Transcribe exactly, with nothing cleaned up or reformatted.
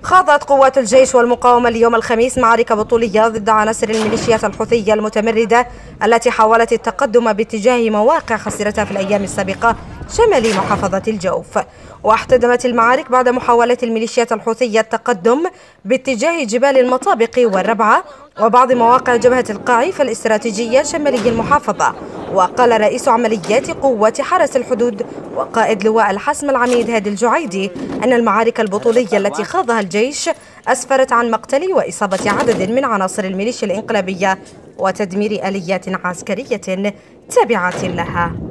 خاضت قوات الجيش والمقاومة اليوم الخميس معركة بطولية ضد عناصر الميليشيات الحوثية المتمردة التي حاولت التقدم باتجاه مواقع خسرتها في الأيام السابقة شمال محافظة الجوف. واحتدمت المعارك بعد محاولة الميليشيات الحوثية التقدم باتجاه جبال المطابق والربعة وبعض مواقع جبهة القاعي الاستراتيجية شمالي المحافظة. وقال رئيس عمليات قوة حرس الحدود وقائد لواء الحسم العميد هادي الجعيدي أن المعارك البطولية التي خاضها الجيش أسفرت عن مقتل وإصابة عدد من عناصر الميليشيا الإنقلابية وتدمير آليات عسكرية تابعة لها.